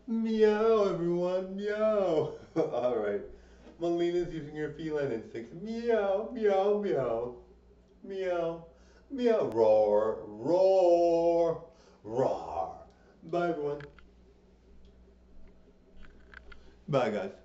Meow, everyone, meow. All right. Melina's using her feline instincts. Meow, meow, meow. Meow, meow. Roar, roar, roar. Bye, everyone. Bye, guys.